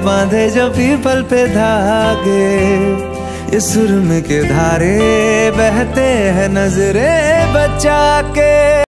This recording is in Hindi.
बांधे जो पीपल पे धागे, इस सुरम के धारे बहते हैं नजरे बचा के।